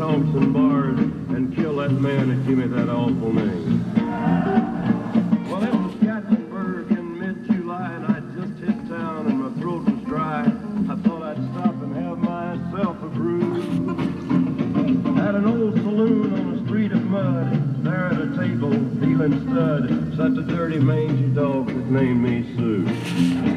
Thompson bars and kill that man that gave me that awful name. Well, it was Gatlinburg in mid-July, and I just hit town and my throat was dry. I thought I'd stop and have myself a brew. At an old saloon on a street of mud, there at a table, dealing stud, sat the dirty mangy dog that named me Sue.